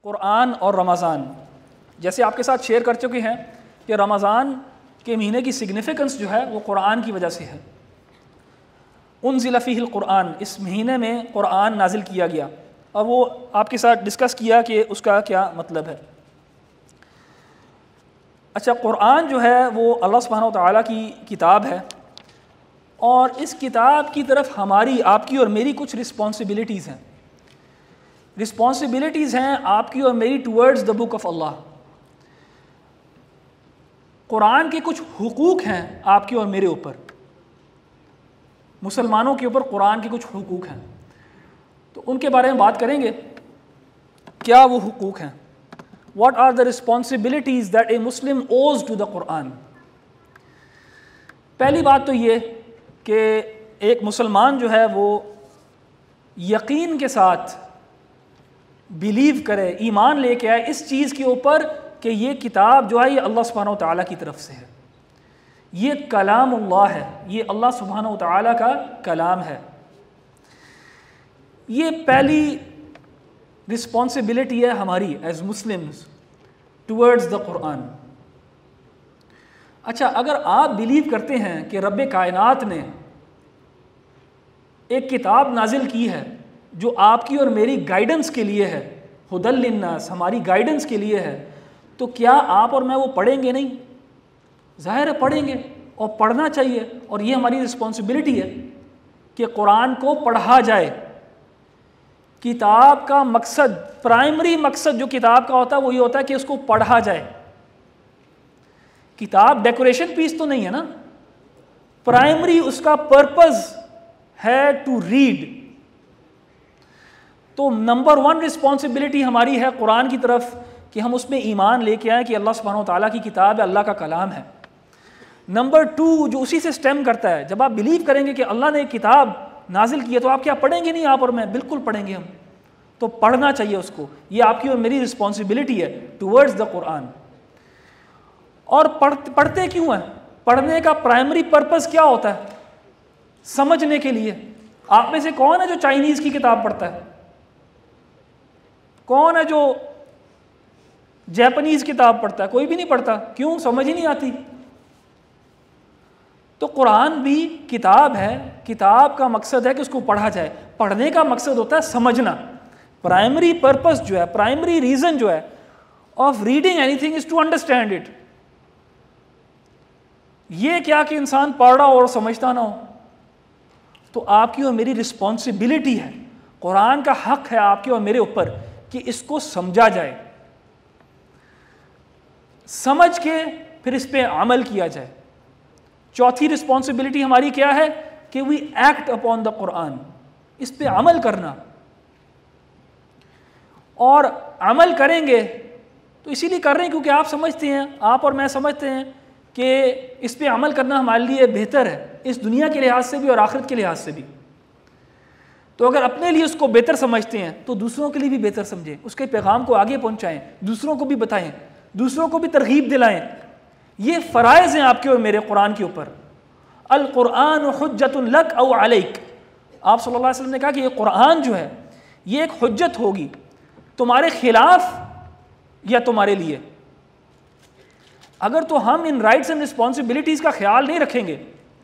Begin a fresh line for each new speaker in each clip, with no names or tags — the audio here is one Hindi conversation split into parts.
क़ुरान और रमज़ान, जैसे आपके साथ शेयर कर चुके हैं कि रमज़ान के महीने की सिग्निफ़िकेंस जो है वो क़ुरान की वजह से है। उन्ज़िल फ़ीहिल क़ुरान, इस महीने में क़ुरान नाजिल किया गया, और वो आपके साथ डिस्कस किया कि उसका क्या मतलब है। अच्छा, क़ुरान जो है वो अल्लाह सुब्हानहु व तआला की किताब है, और इस किताब की तरफ हमारी, आपकी और मेरी कुछ रिस्पॉन्सिबिलिटीज़ हैं। रिस्पॉन्सिबिलिटीज़ हैं आपकी और मेरी towards the book of Allah. कुरान के कुछ हुकूक हैं आपके और मेरे ऊपर, मुसलमानों के ऊपर कुरान के कुछ हुकूक हैं, तो उनके बारे में बात करेंगे। क्या वो हुकूक हैं? What are the responsibilities that a Muslim owes to the Quran? पहली बात तो ये कि एक मुसलमान जो है वो यकीन के साथ बिलीव करे, ईमान लेके आए इस चीज़ के ऊपर कि ये किताब जो है ये अल्लाह सुब्हानहु व तआला की तरफ से है, ये कलामुल्लाह है, ये अल्लाह सुब्हानहु व तआला का कलाम है। ये पहली रिस्पॉन्सिबिलिटी है हमारी as Muslims towards the Quran. अच्छा, अगर आप बिलीव करते हैं कि रब्बे कायनात ने एक किताब नाजिल की है जो आपकी और मेरी गाइडेंस के लिए है, हुदल लिन्नास, हमारी गाइडेंस के लिए है, तो क्या आप और मैं वो पढ़ेंगे नहीं? ज़ाहिर है पढ़ेंगे, और पढ़ना चाहिए, और ये हमारी रिस्पॉन्सिबिलिटी है कि कुरान को पढ़ा जाए। किताब का मकसद, प्राइमरी मकसद जो किताब का होता है वो ये होता है कि उसको पढ़ा जाए। किताब डेकोरेशन पीस तो नहीं है ना, प्राइमरी उसका पर्पस है टू रीड। तो नंबर 1 रिस्पॉन्सिबिलिटी हमारी है कुरान की तरफ कि हम उसमें ईमान लेके आए कि अल्लाह सुब्हानहु व तआला की किताब है, अल्लाह का कलाम है। नंबर 2 जो उसी से स्टेम करता है, जब आप बिलीव करेंगे कि अल्लाह ने एक किताब नाजिल की है, तो आप क्या पढ़ेंगे नहीं? आप और मैं बिल्कुल पढ़ेंगे हम, तो पढ़ना चाहिए उसको। ये आपकी और मेरी रिस्पॉन्सिबिलिटी है टूवर्ड्स द कुरान। और पढ़ते क्यों हैं? पढ़ने का प्राइमरी पर्पस क्या होता है? समझने के लिए। आप में से कौन है जो चाइनीज़ की किताब पढ़ता है? कौन है जो जापानीज़ किताब पढ़ता है? कोई भी नहीं पढ़ता। क्यों? समझ ही नहीं आती। तो कुरान भी किताब है, किताब का मकसद है कि उसको पढ़ा जाए। पढ़ने का मकसद होता है समझना। प्राइमरी पर्पस जो है, प्राइमरी रीज़न जो है of reading anything is to understand it. ये क्या कि इंसान पढ़ रहा हो और समझता ना हो। तो आपकी और मेरी रिस्पॉन्सिबिलिटी है, कुरान का हक है आपके और मेरे ऊपर कि इसको समझा जाए, समझ के फिर इस पे अमल किया जाए। चौथी रिस्पॉन्सिबिलिटी हमारी क्या है कि we act upon the Quran, इस पे अमल करना। और अमल करेंगे तो इसीलिए कर रहे हैं क्योंकि आप समझते हैं, आप और मैं समझते हैं कि इस पे अमल करना हमारे लिए बेहतर है, इस दुनिया के लिहाज से भी और आखिरत के लिहाज से भी। तो अगर अपने लिए उसको बेहतर समझते हैं तो दूसरों के लिए भी बेहतर समझें, उसके पैगाम को आगे पहुंचाएं, दूसरों को भी बताएं, दूसरों को भी तरगीब दिलाएं। ये फ़राइज़ हैं आपके और मेरे कुरान के ऊपर। अल कुरान हुज्जतुन लक औ अलैक। आप सल्लल्लाहु अलैहि वसल्लम ने कहा कि ये कुरान जो है ये एक हुज्जत होगी तुम्हारे खिलाफ या तुम्हारे लिए। अगर तो हम इन राइट्स एंड रिस्पॉन्सिबिलिटीज़ का ख्याल नहीं रखेंगे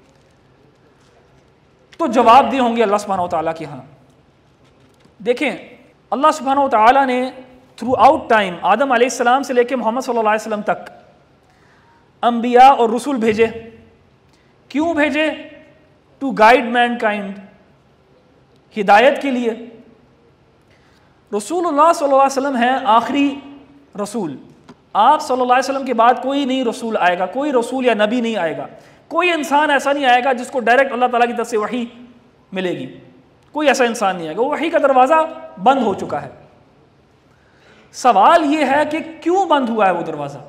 तो जवाब दे होंगे अल्लाह सुब्हानहु व तआला के यहाँ। देखें, अल्लाह सुब्हानहु व तआला ने थ्रू आउट टाइम आदम अलैहिस्सलाम से लेकर मोहम्मद सल्लल्लाहु अलैहि वसल्लम तक अंबिया और रसूल भेजे। क्यों भेजे? टू गाइड मैनकाइंड, हिदायत के लिए। रसूलुल्लाह सल्लल्लाहु अलैहि वसल्लम है आखिरी रसूल। आप सल्लल्लाहु अलैहि वसल्लम के बाद कोई नहीं रसूल आएगा, कोई रसूल या नबी नहीं आएगा, कोई इंसान ऐसा नहीं आएगा जिसको डायरेक्ट अल्लाह ताला की तरफ से वही मिलेगी। कोई ऐसा इंसान नहीं आएगा, वही का दरवाज़ा बंद हो चुका है। सवाल यह है कि क्यों बंद हुआ है वो दरवाज़ा?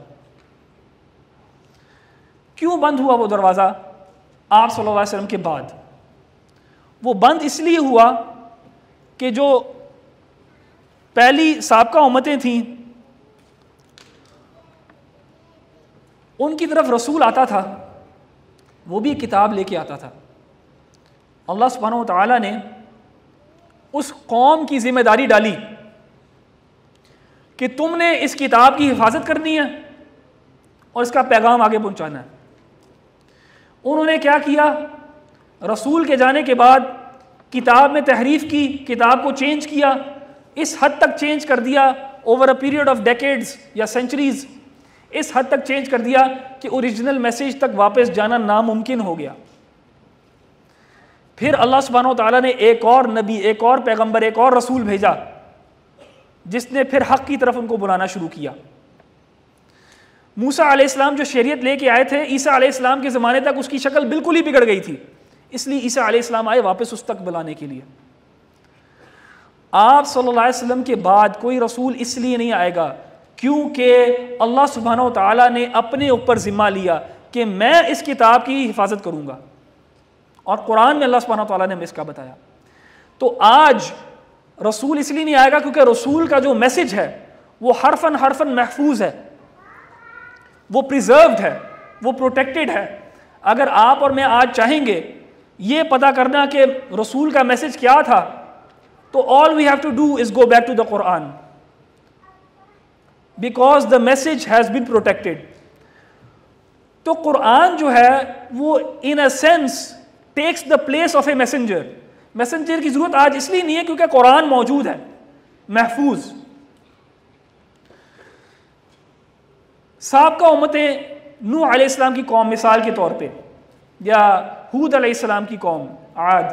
क्यों बंद हुआ वो दरवाज़ा आप सल्लल्लाहु अलैहि वसल्लम के बाद? वो बंद इसलिए हुआ कि जो पहली साबका उम्मतें थीं उनकी तरफ रसूल आता था, वो भी किताब लेके आता था। अल्लाह सुब्हानहु व तआला ने उस कौम की जिम्मेदारी डाली कि तुमने इस किताब की हिफाजत करनी है और इसका पैगाम आगे पहुंचाना है। उन्होंने क्या किया, रसूल के जाने के बाद किताब में तहरीफ की, किताब को चेंज किया, इस हद तक चेंज कर दिया over a period of decades या सेंचुरीज, इस हद तक चेंज कर दिया कि ओरिजिनल मैसेज तक वापस जाना नामुमकिन हो गया। फिर अल्लाह सुब्हानहू व तआला ने एक और नबी, एक और पैगंबर, एक और रसूल भेजा, जिसने फिर हक की तरफ उनको बुलाना शुरू किया। मूसा अलैहिस्सलाम जो शरीयत लेके आए थे, ईसा अलैहिस्सलाम के ज़माने तक उसकी शक्ल बिल्कुल ही बिगड़ गई थी, इसलिए ईसा अलैहिस्सलाम आए वापस उस तक बुलाने के लिए। आप सल्लल्लाहु अलैहि वसल्लम के बाद कोई रसूल इसलिए नहीं आएगा क्योंकि अल्लाह सुब्हानहू व तआला ने अपने ऊपर ज़िम्मा लिया कि मैं इस किताब की हिफाजत करूँगा, और कुरान में अल्लाह सुब्हानहू व तआला ने हमें इसका बताया। तो आज रसूल इसलिए नहीं आएगा क्योंकि रसूल का जो मैसेज है वो हरफन हरफन महफूज है, वो प्रिजर्व्ड है, वो प्रोटेक्टेड है। अगर आप और मैं आज चाहेंगे ये पता करना कि रसूल का मैसेज क्या था, तो all we have to do is go back to the Quran, because the message has been protected. तो कुरान जो है वो in a sense takes the place of a messenger. Messenger की जरूरत आज इसलिए नहीं है क्योंकि कुरान मौजूद है, महफूज। साबका उम्मतें नूह अलैहिस्सलाम की कौम मिसाल के तौर पे, या हूद अलैहिस्सलाम की कौम आद,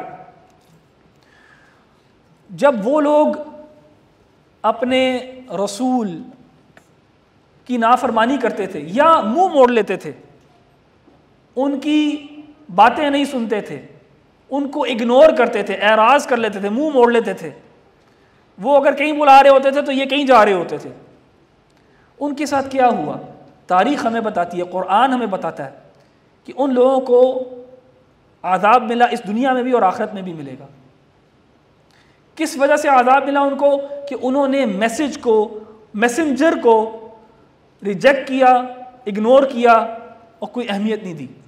जब वो लोग अपने रसूल की नाफरमानी करते थे या मुंह मोड़ लेते थे, उनकी बातें नहीं सुनते थे, उनको इग्नोर करते थे, एराज कर लेते थे, मुंह मोड़ लेते थे, वो अगर कहीं बुला रहे होते थे तो ये कहीं जा रहे होते थे, उनके साथ क्या हुआ तारीख हमें बताती है, कुरान हमें बताता है कि उन लोगों को आज़ाब मिला, इस दुनिया में भी और आखिरत में भी मिलेगा। किस वजह से आज़ाब मिला उनको? कि उन्होंने मैसेज को, मैसेंजर को रिजेक्ट किया, इग्नोर किया और कोई अहमियत नहीं दी।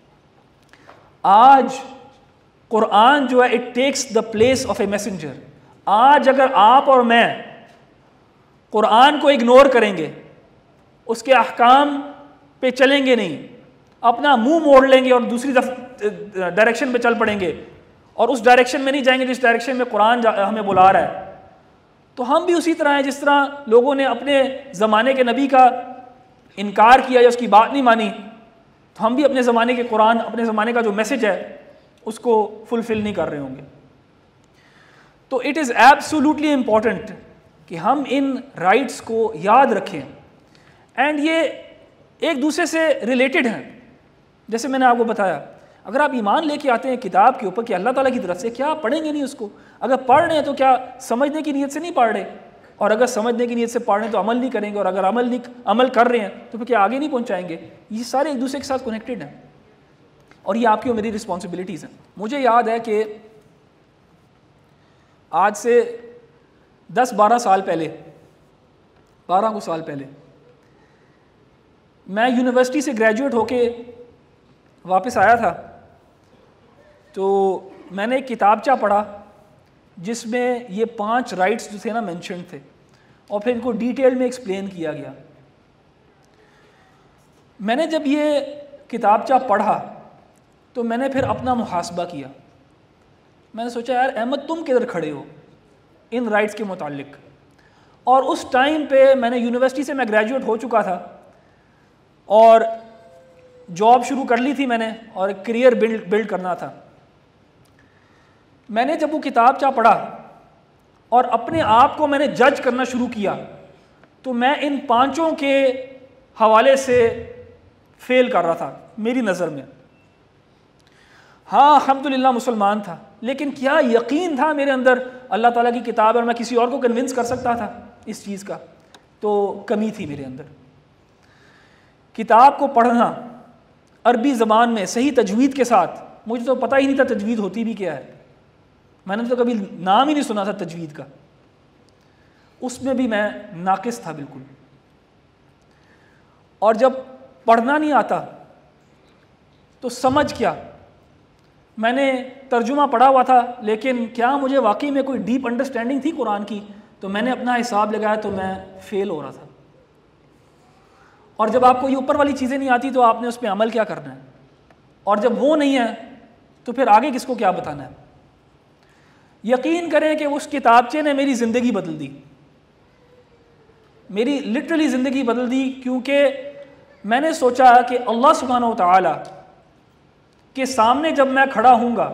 आज कुरान जो है it takes the place of a messenger. आज अगर आप और मैं कुरान को इग्नोर करेंगे, उसके अहकाम पे चलेंगे नहीं, अपना मुंह मोड़ लेंगे और दूसरी डायरेक्शन पे चल पड़ेंगे और उस डायरेक्शन में नहीं जाएंगे जिस डायरेक्शन में कुरान हमें बुला रहा है, तो हम भी उसी तरह हैं जिस तरह लोगों ने अपने ज़माने के नबी का इनकार किया या उसकी बात नहीं मानी, तो हम भी अपने ज़माने के कुरान, अपने ज़माने का जो मैसेज है उसको फुलफिल नहीं कर रहे होंगे। तो इट इज़ एब्सोल्युटली इम्पॉर्टेंट कि हम इन राइट्स को याद रखें, एंड ये एक दूसरे से रिलेटेड हैं। जैसे मैंने आपको बताया, अगर आप ईमान लेके आते हैं किताब के ऊपर कि अल्लाह ताला की तरफ से, क्या पढ़ेंगे नहीं उसको? अगर पढ़ रहे हैं तो क्या समझने की नीयत से नहीं पढ़ रहे? और अगर समझने की नीयत से पढ़ रहे हैं तो अमल नहीं करेंगे, और अगर अमल कर रहे हैं तो फिर क्या आगे नहीं पहुंचाएंगे? ये सारे एक दूसरे के साथ कनेक्टेड हैं और ये आपकी और मेरी रिस्पॉन्सिबिलिटीज़ हैं। मुझे याद है कि आज से 10-12 साल पहले, 12 साल पहले, मैं यूनिवर्सिटी से ग्रेजुएट होके वापस आया था, तो मैंने एक किताबचा पढ़ा जिसमें ये 5 राइट्स जो थे ना मेंशन थे, और फिर इनको डिटेल में एक्सप्लेन किया गया। मैंने जब ये किताबचा पढ़ा तो मैंने फिर अपना मुहासबा किया। मैंने सोचा यार अहमद तुम किधर खड़े हो इन राइट्स के मुतालिक? और उस टाइम पे मैंने यूनिवर्सिटी से मैं ग्रेजुएट हो चुका था और जॉब शुरू कर ली थी मैंने, और एक करियर बिल्ड करना था। मैंने जब वो किताबचा पढ़ा और अपने आप को मैंने जज करना शुरू किया, तो मैं इन 5 के हवाले से फेल कर रहा था मेरी नज़र में। हाँ, अल्हम्दुलिल्लाह मुसलमान था, लेकिन क्या यकीन था मेरे अंदर अल्लाह ताला की किताब, और मैं किसी और को कन्विंस कर सकता था इस चीज़ का? तो कमी थी मेरे अंदर। किताब को पढ़ना अरबी ज़बान में सही तजवीद के साथ, मुझे तो पता ही नहीं था तजवीद होती भी क्या है, मैंने तो कभी नाम ही नहीं सुना था तजवीद का, उसमें भी मैं नाकिस था बिल्कुल। और जब पढ़ना नहीं आता तो समझ क्या, मैंने तर्जुमा पढ़ा हुआ था, लेकिन क्या मुझे वाकई में कोई डीप अंडरस्टैंडिंग थी कुरान की? तो मैंने अपना हिसाब लगाया तो मैं फ़ेल हो रहा था। और जब आपको ये ऊपर वाली चीज़ें नहीं आती तो आपने उस पर अमल क्या करना है, और जब वो नहीं है तो फिर आगे किसको क्या बताना है। यकीन करें कि उस किताबचे ने मेरी ज़िंदगी बदल दी, मेरी लिटरली ज़िंदगी बदल दी, क्योंकि मैंने सोचा कि अल्लाह सुब्हानहू व तआला के सामने जब मैं खड़ा हूँगा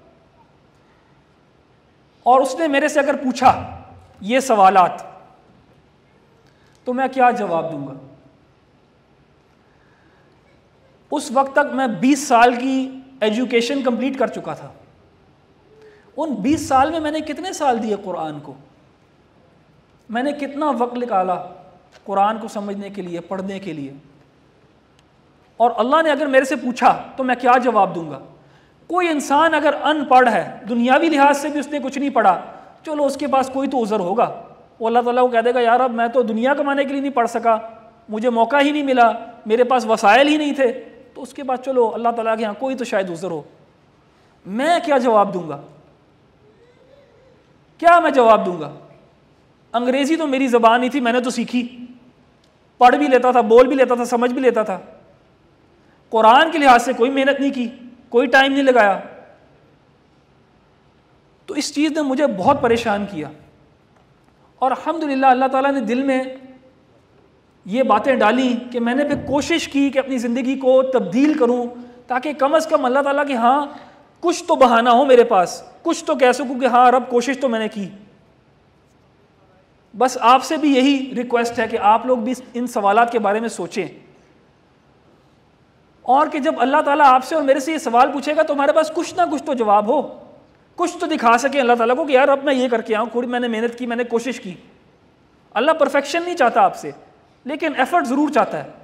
और उसने मेरे से अगर पूछा ये सवालात, तो मैं क्या जवाब दूंगा। उस वक्त तक मैं 20 साल की एजुकेशन कंप्लीट कर चुका था। उन 20 साल में मैंने कितने साल दिए कुरान को, मैंने कितना वक्त निकाला कुरान को समझने के लिए, पढ़ने के लिए। और अल्लाह ने अगर मेरे से पूछा तो मैं क्या जवाब दूंगा। कोई इंसान अगर अनपढ़ है, दुनियावी लिहाज से भी उसने कुछ नहीं पढ़ा, चलो उसके पास कोई तो उज़र होगा, वो अल्लाह ताला को कह देगा यार अब मैं तो दुनिया कमाने के लिए नहीं पढ़ सका, मुझे मौका ही नहीं मिला, मेरे पास वसाइल ही नहीं थे, तो उसके बाद चलो अल्लाह ताला के यहाँ कोई तो शायद उज़र हो। मैं क्या जवाब दूंगा, क्या मैं जवाब दूंगा। अंग्रेज़ी तो मेरी ज़बान नहीं थी, मैंने तो सीखी, पढ़ भी लेता था, बोल भी लेता था, समझ भी लेता था। कुरान के लिहाज से कोई मेहनत नहीं की, कोई टाइम नहीं लगाया। तो इस चीज़ ने मुझे बहुत परेशान किया। और अल्हम्दुलिल्लाह अल्लाह ताला ने दिल में ये बातें डाली कि मैंने फिर कोशिश की कि अपनी ज़िंदगी को तब्दील करूं, ताकि कम अज़ कम अल्लाह ताला कि हाँ कुछ तो बहाना हो मेरे पास, कुछ तो कह सकूं कि हाँ रब कोशिश तो मैंने की। बस आपसे भी यही रिक्वेस्ट है कि आप लोग भी इन सवालात के बारे में सोचें, और कि जब अल्लाह ताला आपसे और मेरे से ये सवाल पूछेगा तो हमारे पास कुछ ना कुछ तो जवाब हो, कुछ तो दिखा सके अल्लाह ताला को कि यार अब मैं ये करके आऊँ, थोड़ी मैंने मेहनत की, मैंने कोशिश की। अल्लाह परफेक्शन नहीं चाहता आपसे, लेकिन एफर्ट ज़रूर चाहता है।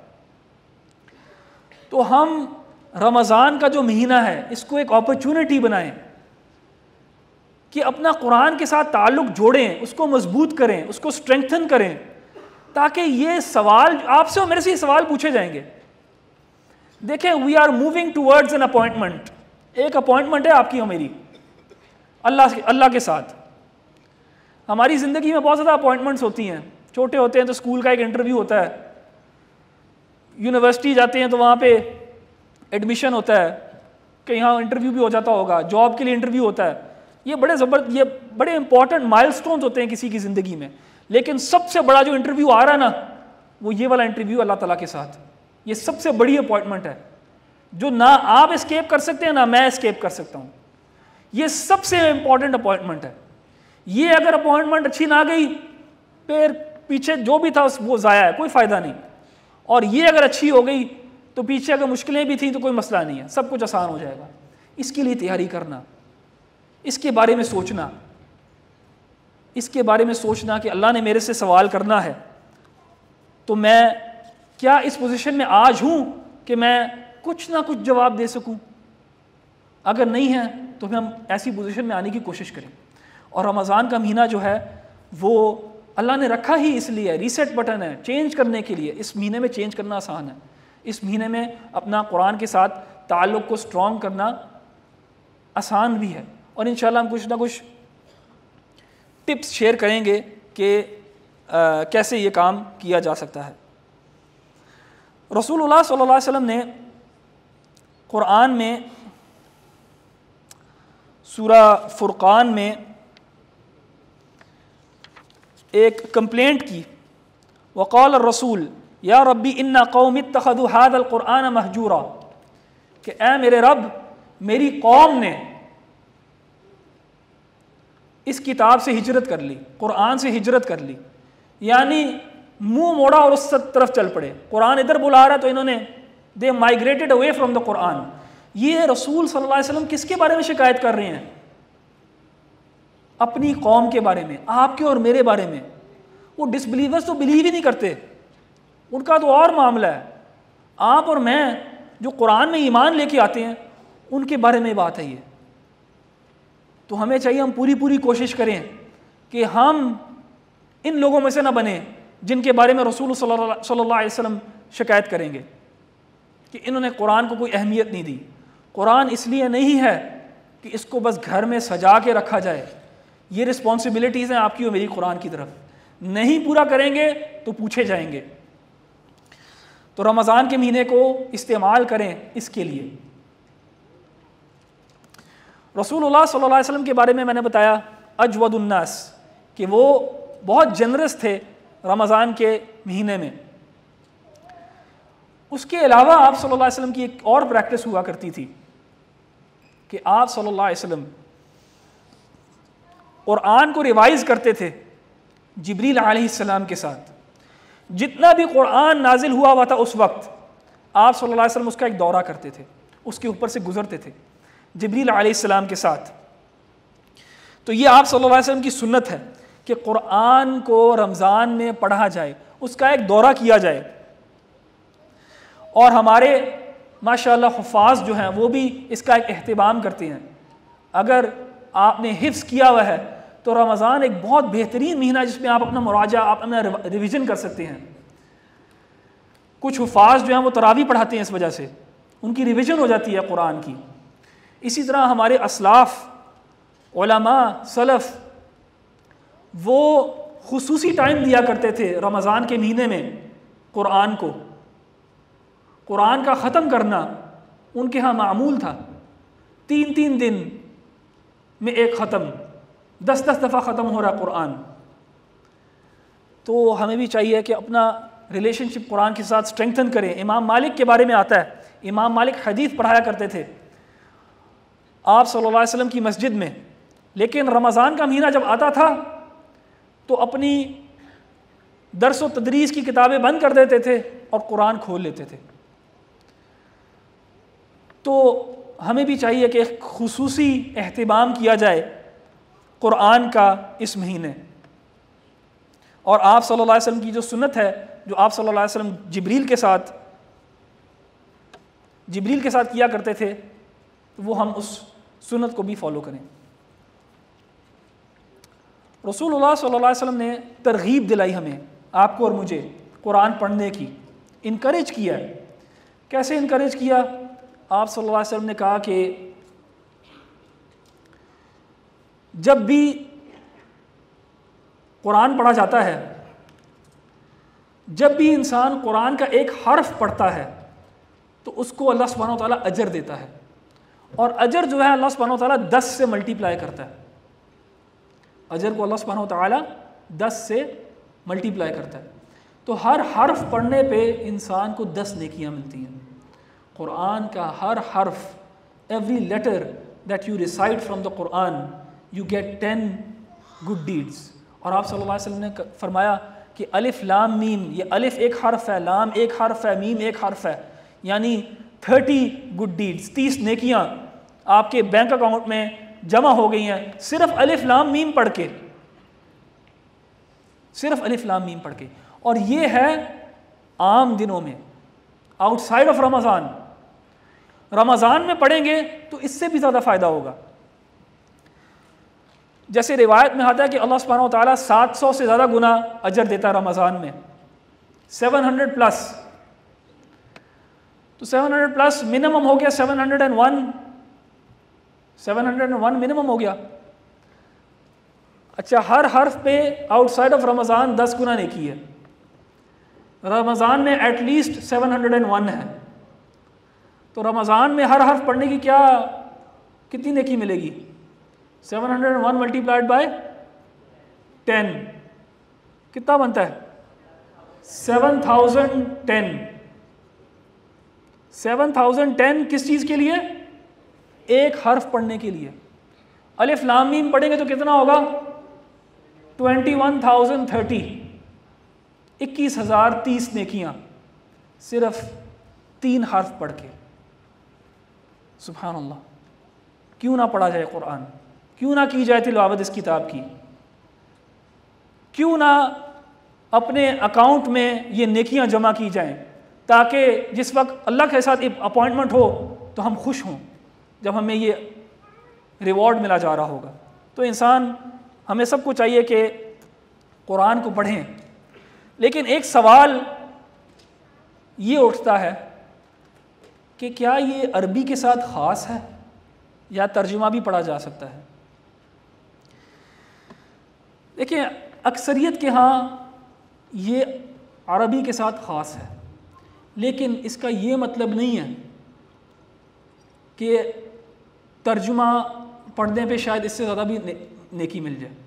तो हम रमज़ान का जो महीना है इसको एक अपॉर्चुनिटी बनाएं कि अपना कुरान के साथ ताल्लुक़ जोड़ें, उसको मजबूत करें, उसको स्ट्रेंथन करें, ताकि ये सवाल आपसे और मेरे से ये सवाल पूछे जाएंगे। देखें, we are moving towards an appointment, एक अपॉइंटमेंट है आपकी और मेरी अल्लाह के साथ। हमारी ज़िंदगी में बहुत ज़्यादा अपॉइंटमेंट्स होती हैं। छोटे होते हैं तो स्कूल का एक इंटरव्यू होता है, यूनिवर्सिटी जाते हैं तो वहाँ पे एडमिशन होता है, कि यहाँ इंटरव्यू भी हो जाता होगा, जॉब के लिए इंटरव्यू होता है। ये बड़े इंपॉर्टेंट माइलस्टोन्स होते हैं किसी की ज़िंदगी में। लेकिन सबसे बड़ा जो इंटरव्यू आ रहा है ना, वो ये वाला इंटरव्यू अल्लाह ताला के साथ। ये सबसे बड़ी अपॉइंटमेंट है जो ना आप एस्केप कर सकते हैं ना मैं एस्केप कर सकता हूँ। ये सबसे इंपॉर्टेंट अपॉइंटमेंट है। ये अगर अपॉइंटमेंट अच्छी ना गई, फिर पीछे जो भी था वो ज़ाया है, कोई फ़ायदा नहीं। और ये अगर अच्छी हो गई तो पीछे अगर मुश्किलें भी थी तो कोई मसला नहीं है, सब कुछ आसान हो जाएगा। इसके लिए तैयारी करना, इसके बारे में सोचना, इसके बारे में सोचना कि अल्लाह ने मेरे से सवाल करना है तो मैं क्या इस पोजीशन में आज हूँ कि मैं कुछ ना कुछ जवाब दे सकूँ। अगर नहीं है तो फिर हम ऐसी पोजीशन में आने की कोशिश करें। और रमज़ान का महीना जो है वो अल्लाह ने रखा ही इसलिए है, रीसेट बटन है चेंज करने के लिए। इस महीने में चेंज करना आसान है, इस महीने में अपना कुरान के साथ ताल्लुक़ को स्ट्रॉन्ग करना आसान भी है। और इंशाल्लाह हम कुछ ना कुछ टिप्स शेयर करेंगे कि कैसे ये काम किया जा सकता है। रसूलुल्लाह सल्लल्लाहु अलैहि वसल्लम ने कुरान में सूरा फुरक़ान में एक कंप्लेंट की, वक़ाल रसूल या रब्बी इन्ना कौमी इत्तख़ज़ू हाज़ल क़ुरआन महजूरा, कि ऐ मेरे रब मेरी कौम ने इस किताब से हिजरत कर ली, कुरान से हिजरत कर ली, यानी मुंह मोड़ा और उस तरफ चल पड़े। कुरान इधर बुला रहा है तो इन्होंने they migrated away from the Quran. ये रसूल सल्लल्लाहु अलैहि वसल्लम किसके बारे में शिकायत कर रहे हैं? अपनी कौम के बारे में, आपके और मेरे बारे में। वो डिसबिलीवर्स तो बिलीव ही नहीं करते, उनका तो और मामला है। आप और मैं जो कुरान में ईमान लेके आते हैं उनके बारे में बात है ये। तो हमें चाहिए हम पूरी कोशिश करें कि हम इन लोगों में से ना बने जिनके बारे में रसूल सल्लल्लाहु अलैहि वसल्लम शिकायत करेंगे कि इन्होंने कुरान को कोई अहमियत नहीं दी। कुरान इसलिए नहीं है कि इसको बस घर में सजा के रखा जाए, ये रिस्पॉन्सिबिलिटीज़ हैं आपकी और मेरी कुरान की तरफ। नहीं पूरा करेंगे तो पूछे जाएंगे। तो रमज़ान के महीने को इस्तेमाल करें इसके लिए। रसूलुल्लाह सल्लल्लाहु अलैहि वसल्लम के बारे में मैंने बताया अजवदुन्नास, कि वो बहुत जनरस थे रमज़ान के महीने में। उसके अलावा आप सल्लल्लाहु अलैहि वसल्लम की एक और प्रैक्टिस हुआ करती थी कि आप सल्लल्लाहु अलैहि वसल्लम कुरान को रिवाइज़ करते थे जिब्रील अलैहिस्सलाम के साथ। जितना भी कुरान नाजिल हुआ था उस वक्त आप सल्लल्लाहु अलैहि वसल्लम उसका एक दौरा करते थे, उसके ऊपर से गुजरते थे जिब्रील अलैहिस्सलाम के साथ। तो ये आप सल्लल्लाहु अलैहि वसल्लम की सुन्नत है कि कुरान को रमज़ान में पढ़ा जाए, उसका एक दौरा किया जाए। और हमारे माशाअल्लाह हुफ़ाज़ जो हैं वो भी इसका एक अहतमाम करते हैं। अगर आपने हिफ्ज़ किया हुआ है तो रमज़ान एक बहुत बेहतरीन महीना है जिसमें आप अपना मुराजा, आप अपना रिवीजन कर सकते हैं। कुछ हुफ़ाज़ जो हैं वो तरावी पढ़ाते हैं, इस वजह से उनकी रिवीजन हो जाती है कुरान की। इसी तरह हमारे असलाफ़, उलमा, सलफ़ वो खुसूसी टाइम दिया करते थे रमज़ान के महीने में कुरान को। कुरान का ख़त्म करना उनके यहाँ मामूल था। 3-3 दिन में एक ख़त्म, 10-10 दफ़ा ख़त्म हो रहा कुरान। तो हमें भी चाहिए कि अपना रिलेशनशिप कुरान के साथ स्ट्रेंथन करें। इमाम मालिक के बारे में आता है, इमाम मालिक हदीस पढ़ाया करते थे आप सल्लल्लाहु अलैहि वसल्लम की मस्जिद में, लेकिन रमज़ान का महीना जब आता था तो अपनी दर्स व तदरीस की किताबें बंद कर देते थे और कुरान खोल लेते थे। तो हमें भी चाहिए कि एक खुसूसी एहतिमाम किया जाए कुरान का इस महीने। और आप सल्लल्लाहु अलैहि वसल्लम की जो सुन्नत है, जो आप सल्लल्लाहु अलैहि वसल्लम जिब्रील के साथ किया करते थे, वो हम उस सुन्नत को भी फॉलो करें। रसूलुल्लाह सल्लल्लाहु अलैहि वसल्लम ने तरगीब दिलाई हमें, आपको और मुझे, कुरान पढ़ने की, इनकरेज किया। कैसे इनकरेज किया? आप सल्लल्लाहु अलैहि वसल्लम ने कहा कि जब भी कुरान पढ़ा जाता है, जब भी इंसान कुरान का एक हर्फ पढ़ता है तो उसको अल्लाह सुब्हानहू व तआला अजर देता है। और अजर जो है अल्लाह सुब्हानहू व तआला 10 से मल्टीप्लाई करता है। अजर को अल्लाह सुब्हानहू व तआला 10 से मल्टीप्लाई करता है। तो हर हर्फ पढ़ने पे इंसान को 10 नेकियां मिलती हैं। कुरान का हर हर्फ, every letter that you recite from the Quran, you get 10 good deeds. और आप सल्लल्लाहु अलैहि वसल्लम ने फरमाया कि अलिफ लाम मीम, ये अलिफ एक हर्फ है, लाम एक हर्फ है, मीम एक हर्फ है, यानी 30 गुड डीड्स, 30 नेकियां आपके बैंक अकाउंट में जमा हो गई हैं सिर्फ अलिफ लाम मीम पढ़ के, सिर्फ अलिफ लाम मीम पढ़ के। और ये है आम दिनों में, आउटसाइड ऑफ रमज़ान। रमज़ान में पढ़ेंगे तो इससे भी ज़्यादा फ़ायदा होगा। जैसे रिवायत में आता है कि अल्लाह सुब्हानहू व तआला 700 से ज़्यादा गुना अजर देता है रमज़ान में, 700 प्लस। तो 700 प्लस मिनिमम हो गया 701 मिनिमम हो गया। अच्छा, हर हर्फ पे आउटसाइड ऑफ रमज़ान 10 गुना नेकी है। रमज़ान में एटलीस्ट 701 है, तो रमज़ान में हर हर्फ पढ़ने की कितनी नेकी मिलेगी? 701 मल्टीप्लाइड बाय 10 कितना बनता है? 7010। 7010 किस चीज़ के लिए? एक हर्फ पढ़ने के लिए। अलिफ लाम मीम पढ़ेंगे तो कितना होगा? 21,030, 21,030 नेकियां सिर्फ 3 हर्फ पढ़ के। सुभान अल्लाह, क्यों ना पढ़ा जाए कुरान, क्यों ना की जाए तिलावत इस किताब की, क्यों ना अपने अकाउंट में ये नेकियां जमा की जाएं, ताकि जिस वक्त अल्लाह के साथ अपॉइंटमेंट हो तो हम खुश हों जब हमें ये रिवॉर्ड मिला जा रहा होगा। तो इंसान, हमें सबको चाहिए कि कुरान को पढ़ें। लेकिन एक सवाल ये उठता है कि क्या ये अरबी के साथ ख़ास है या तर्जुमा भी पढ़ा जा सकता है? देखिए, अक्सरियत के यहाँ ये अरबी के साथ ख़ास है, लेकिन इसका ये मतलब नहीं है कि तर्जुमा पढ़ने पे शायद इससे ज़्यादा भी नेकी मिल जाए।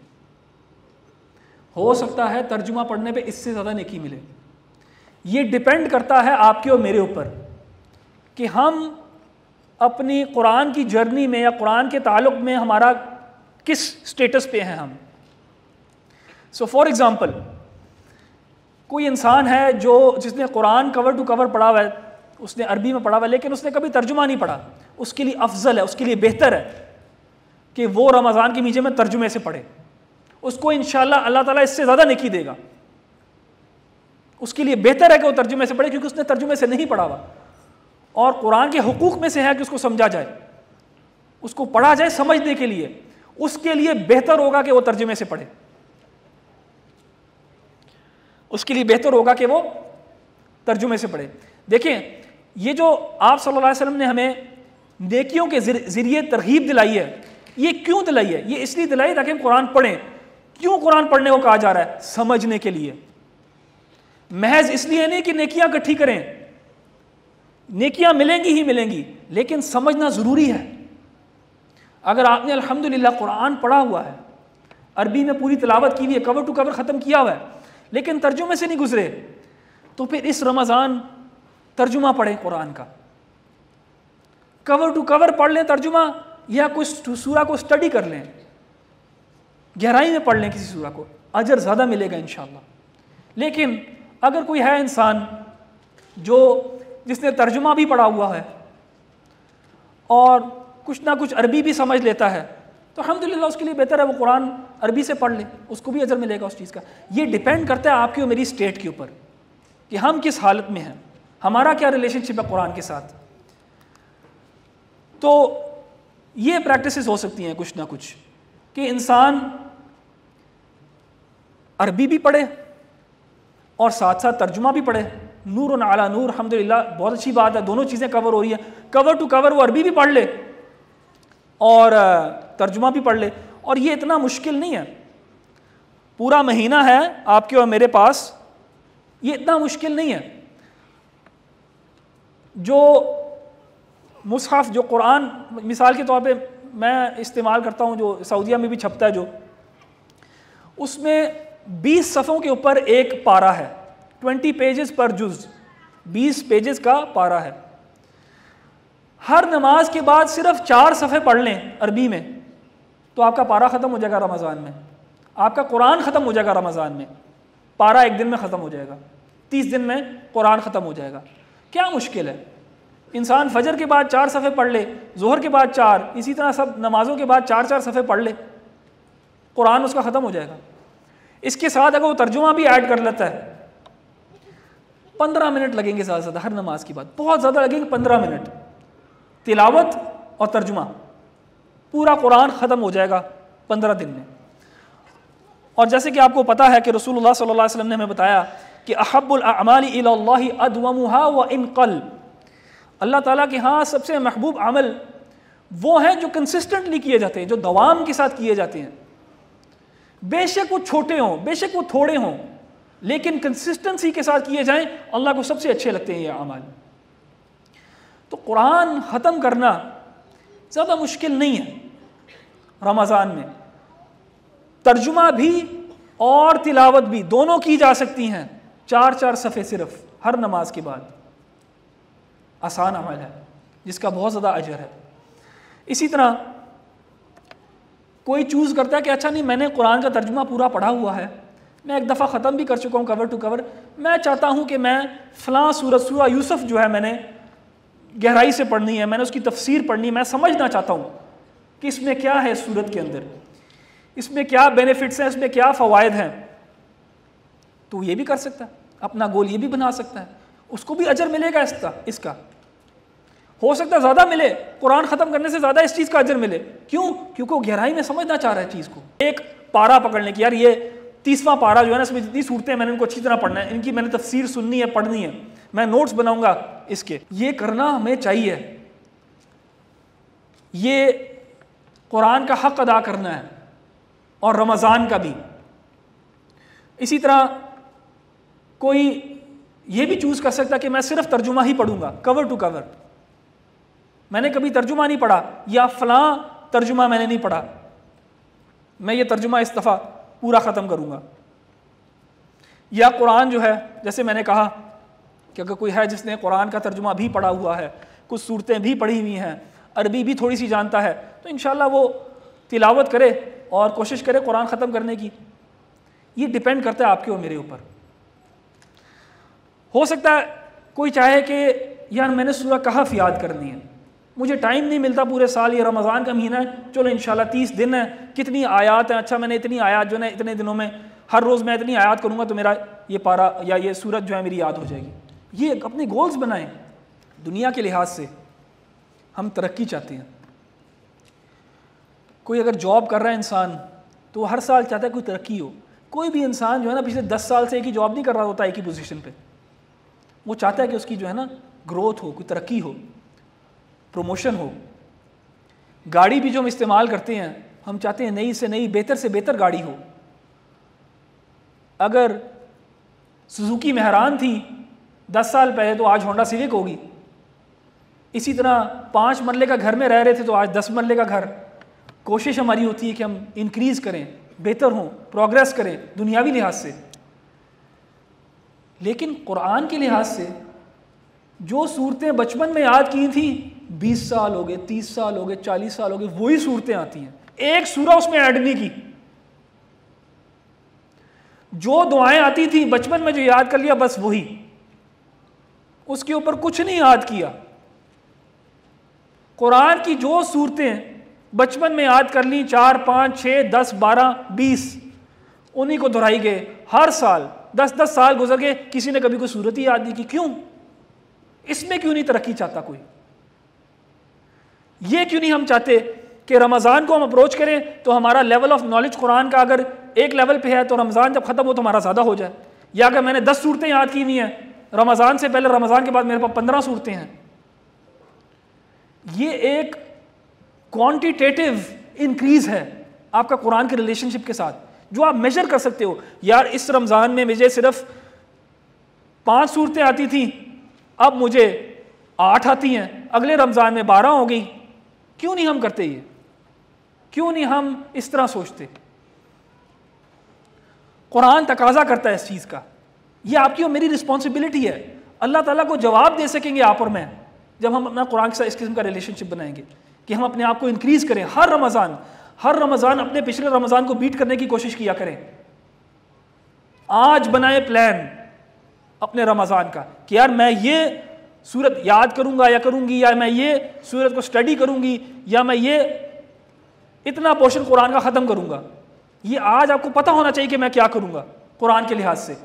हो सकता है तर्जुमा पढ़ने पे इससे ज़्यादा नेकी मिले। ये डिपेंड करता है आपके और मेरे ऊपर कि हम अपनी कुरान की जर्नी में या कुरान के ताल्लुक़ में हमारा किस स्टेटस पे हैं हम। सो फॉर एग्ज़ाम्पल, कोई इंसान है जिसने कुरान कवर टू कवर पढ़ा हुआ है, उसने अरबी में पढ़ा हुआ है, लेकिन उसने कभी तर्जुमा नहीं पढ़ा। उसके लिए अफजल है, उसके लिए बेहतर है कि वो रमज़ान के महीने में तर्जुमे से पढ़े। उसको इंशाअल्लाह अल्लाह ताला इससे ज़्यादा नेकी देगा। उसके लिए बेहतर है कि वो तर्जुमे से पढ़े, क्योंकि उसने तर्जुमे से नहीं पढ़ा हुआ और कुरान के हुकूक में से है कि उसको समझा जाए, उसको पढ़ा जाए समझने के लिए। उसके लिए बेहतर होगा कि वो तर्जुमे से पढ़े, उसके लिए बेहतर होगा कि वो तर्जुमे से पढ़े। देखें, ये जो आप सल्लल्लाहु अलैहि वसल्लम ने हमें नेकियों के ज़रिए तरगीब दिलाई है, ये क्यों दिलाई है? ये इसलिए दिलाई ताकि हम कुरान पढ़ें। क्यों कुरान पढ़ने को कहा जा रहा है? समझने के लिए। महज इसलिए नहीं कि नेकियां इकट्ठी करें, नेकियां मिलेंगी ही मिलेंगी, लेकिन समझना ज़रूरी है। अगर आपने अल्हम्दुलिल्लाह कुरान पढ़ा हुआ है, अरबी में पूरी तिलावत की हुई है, कवर टू कवर ख़त्म किया हुआ है, लेकिन तर्जुमे से नहीं गुजरे, तो फिर इस रमज़ान तर्जुमा पढ़ें कुरान का, कवर टू कवर पढ़ लें तर्जुमा, या कुछ सूरा को स्टडी कर लें, गहराई में पढ़ लें किसी सूरा को, अजर ज़्यादा मिलेगा इंशाअल्लाह। लेकिन अगर कोई है इंसान जिसने तर्जुमा भी पढ़ा हुआ है और कुछ ना कुछ अरबी भी समझ लेता है, तो अल्हम्दुलिल्लाह उसके लिए बेहतर है वो कुरान अरबी से पढ़ ले, उसको भी अजर मिलेगा उस चीज़ का। ये डिपेंड करता है आपकी और मेरी स्टेट के ऊपर कि हम किस हालत में हैं, हमारा क्या रिलेशनशिप है कुरान के साथ। तो ये प्रैक्टिसेस हो सकती हैं कुछ ना कुछ कि इंसान अरबी भी पढ़े और साथ साथ तर्जुमा भी पढ़े। नूर अला नूर, अल्हम्दुलिल्लाह बहुत अच्छी बात है, दोनों चीज़ें कवर हो रही है। कवर टू कवर वो अरबी भी पढ़ ले और तर्जुमा भी पढ़ ले, और ये इतना मुश्किल नहीं है। पूरा महीना है आपके और मेरे पास, ये इतना मुश्किल नहीं है। जो मुसहफ़, जो कुरान मिसाल के तौर पे मैं इस्तेमाल करता हूँ, जो सऊदीया में भी छपता है, जो उसमें 20 सफ़ों के ऊपर एक पारा है, 20 पेजेस पर जुज़, 20 पेजेस का पारा है। हर नमाज के बाद सिर्फ 4 सफ़े पढ़ लें अरबी में, तो आपका पारा ख़त्म हो जाएगा रमज़ान में, आपका कुरान ख़त्म हो जाएगा रमज़ान में। पारा एक दिन में ख़त्म हो जाएगा, 30 दिन में कुरान ख़त्म हो जाएगा। क्या मुश्किल है? इंसान फजर के बाद 4 सफ़े पढ़ ले, ज़ोहर के बाद 4, इसी तरह सब नमाज़ों के बाद 4-4 सफ़े पढ़ ले, कुरान उसका ख़त्म हो जाएगा। इसके साथ अगर वो तर्जुमा भी ऐड कर लेता है, 15 मिनट लगेंगे ज़्यादा से ज़्यादा हर नमाज के बाद, बहुत ज़्यादा लगेंगे 15 मिनट। तिलावत और तर्जुमा, पूरा कुरान ख़त्म हो जाएगा 15 दिन में। और जैसे कि आपको पता है कि रसूलुल्लाह सल्लल्लाहु अलैहि वसल्लम ने हमें बताया कि अहब्बुल अअमाली इलल्लाहि अदवमुहा व इन क़ल, अल्लाह ताला के यहाँ सबसे महबूब अमल वो हैं जो कंसिस्टेंटली किए जाते हैं, जो दवाम के साथ किए जाते हैं। बेशक वो छोटे हों, बेशक वो थोड़े हों, लेकिन कंसिस्टेंसी के साथ किए जाएं, अल्लाह को सबसे अच्छे लगते हैं ये अमल। तो कुरान ख़त्म करना ज़्यादा मुश्किल नहीं है रमज़ान में। तर्जुमा भी और तिलावत भी दोनों की जा सकती हैं, 4-4 सफ़े सिर्फ हर नमाज के बाद। आसान अमल है जिसका बहुत ज़्यादा अजर है। इसी तरह कोई चूज़ करता है कि अच्छा नहीं, मैंने कुरान का तर्जुमा पूरा पढ़ा हुआ है, मैं एक दफ़ा ख़त्म भी कर चुका हूँ कवर टू कवर, मैं चाहता हूँ कि मैं फ़लाँ सूरह यूसुफ जो है मैंने गहराई से पढ़नी है, मैंने उसकी तफसीर पढ़नी है, मैं समझना चाहता हूँ कि इसमें क्या है, सूरत के अंदर इसमें क्या बेनिफिट्स हैं, इसमें क्या फ़वाइद हैं। तो ये भी कर सकता है, अपना गोल ये भी बना सकता है, उसको भी अजर मिलेगा इसका। हो सकता है ज़्यादा मिले, कुरान ख़त्म करने से ज़्यादा इस चीज़ का अजर मिले। क्यों? क्योंकि वो गहराई में समझना चाह रहा है चीज़ को। एक पारा पकड़ने की, यार ये 30वां पारा जो है ना, इसमें जितनी सूरतें मैंने इनको अच्छी तरह पढ़ना है, इनकी मैंने तफसीर सुननी है, पढ़नी है, मैं नोट्स बनाऊंगा इसके। ये करना हमें चाहिए, ये कुरान का हक़ अदा करना है, और रमज़ान का भी। इसी तरह कोई ये भी चूज़ कर सकता कि मैं सिर्फ तर्जुमा ही पढ़ूंगा, कवर टू कवर, मैंने कभी तर्जुमा नहीं पढ़ा या फ़लाँ तर्जुमा मैंने नहीं पढ़ा, मैं ये तर्जुमा इस दफ़ा पूरा ख़त्म करूँगा। या कुरान जो है, जैसे मैंने कहा कि अगर कोई है जिसने कुरान का तर्जुमा भी पढ़ा हुआ है, कुछ सूरतें भी पढ़ी हुई हैं, अरबी भी थोड़ी सी जानता है, तो इंशाल्लाह वो तिलावत करे और कोशिश करे कुरान ख़त्म करने की। ये डिपेंड करता है आपके और मेरे ऊपर। हो सकता है कोई चाहे कि यार मैंने सूरह कहफ याद करनी है, मुझे टाइम नहीं मिलता पूरे साल, ये रमज़ान का महीना है, चलो इंशाल्लाह 30 दिन है, कितनी आयात हैं, अच्छा मैंने इतनी आयात जो है इतने दिनों में हर रोज़ मैं इतनी आयात करूँगा तो मेरा ये पारा या ये सूरत जो है मेरी याद हो जाएगी। ये अपने गोल्स बनाएं। दुनिया के लिहाज से हम तरक्की चाहते हैं। कोई अगर जॉब कर रहा है इंसान तो वो हर साल चाहता है कोई तरक्की हो। कोई भी इंसान जो है ना पिछले 10 साल से एक ही जॉब नहीं कर रहा होता एक ही पोजीशन पे, वो चाहता है कि उसकी जो है ना ग्रोथ हो, कोई तरक्की हो, प्रमोशन हो। गाड़ी भी जो हम इस्तेमाल करते हैं हम चाहते हैं नई से नई, बेहतर से बेहतर गाड़ी हो। अगर सुजुकी मेहरान थी 10 साल पहले तो आज होंडा सिविक होगी। इसी तरह 5 मरले का घर में रह रहे थे तो आज 10 मरले का घर। कोशिश हमारी होती है कि हम इंक्रीज़ करें, बेहतर हों, प्रोग्रेस करें दुनियावी लिहाज से। लेकिन कुरान के लिहाज से जो सूरतें बचपन में याद की थी 20 साल हो गए, 30 साल हो गए, 40 साल हो गए, वही सूरतें आती हैं, एक सूरह उसमें ऐड नहीं की। जो दुआएं आती थी बचपन में जो याद कर लिया बस वही, उसके ऊपर कुछ नहीं याद किया। कुरान की जो सूरतें बचपन में याद कर ली 4, 5, 6, 10, 12, 20 उन्हीं को दोहराई गए। हर साल 10-10 साल गुजर गए, किसी ने कभी कोई सूरत ही याद नहीं की। क्यों? इसमें क्यों नहीं तरक्की चाहता कोई? ये क्यों नहीं हम चाहते कि रमज़ान को हम अप्रोच करें तो हमारा लेवल ऑफ नॉलेज कुरान का अगर एक लेवल पे है तो रमज़ान जब ख़त्म हो तो हमारा ज़्यादा हो जाए। या अगर मैंने 10 सूरतें याद की हुई हैं रमज़ान से पहले, रमज़ान के बाद मेरे पास 15 सूरतें हैं। ये एक क्वांटिटेटिव इंक्रीज़ है आपका कुरान के रिलेशनशिप के साथ, जो आप मेजर कर सकते हो। यार इस रमज़ान में मुझे सिर्फ 5 सूरतें आती थी, अब मुझे 8 आती हैं, अगले रमज़ान में 12 हो गई। क्यों नहीं हम करते ये? क्यों नहीं हम इस तरह सोचते? कुरान तकाजा करता है इस चीज़ का। ये आपकी और मेरी रिस्पॉन्सिबिलिटी है। अल्लाह ताला को जवाब दे सकेंगे आप और मैं जब हम अपना कुरान के साथ इस किस्म का रिलेशनशिप बनाएंगे कि हम अपने आप को इंक्रीज़ करें। हर रमज़ान अपने पिछले रमज़ान को बीट करने की कोशिश किया करें। आज बनाए प्लान अपने रमज़ान का कि यार मैं ये सूरत याद करूंगा या करूंगी, या मैं ये सूरत को स्टडी करूंगी, या मैं ये इतना पोर्शन कुरान का ख़त्म करूंगा। ये आज आपको पता होना चाहिए कि मैं क्या करूंगा कुरान के लिहाज से।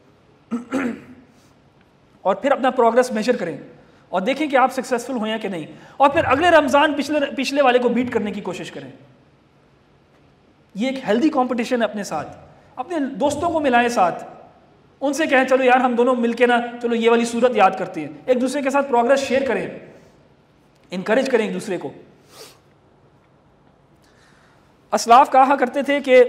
और फिर अपना प्रोग्रेस मेजर करें और देखें कि आप सक्सेसफुल हुए हैं कि नहीं, और फिर अगले रमज़ान पिछले वाले को बीट करने की कोशिश करें। ये एक हेल्दी कंपटीशन है अपने साथ। अपने दोस्तों को मिलाएं साथ, उनसे कहें चलो यार हम दोनों मिलके ना चलो ये वाली सूरत याद करते हैं। एक दूसरे के साथ प्रोग्रेस शेयर करें, इनकरेज करें एक दूसरे को। असलाफ कहा करते थे कि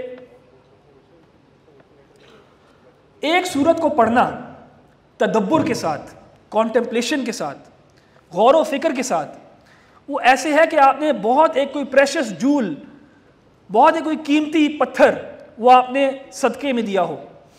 एक सूरत को पढ़ना तदब्बुर के साथ, कॉन्टेम्पलेशन के साथ, गौर व फिक्र के साथ, वो ऐसे है कि आपने बहुत एक कोई प्रेशियस जूल, बहुत एक कोई कीमती पत्थर वो आपने सदके में दिया हो।